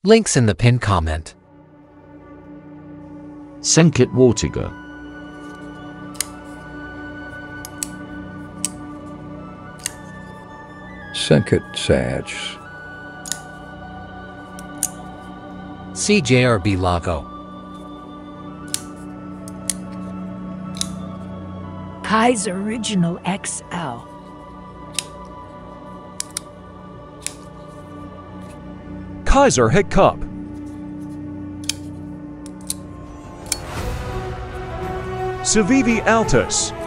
Links in the pinned comment. Senkit-Wartiger. Senkit-Saj. CJRB logo. Kai's Original XL. Kaiser Head Cup. Civivi Altus.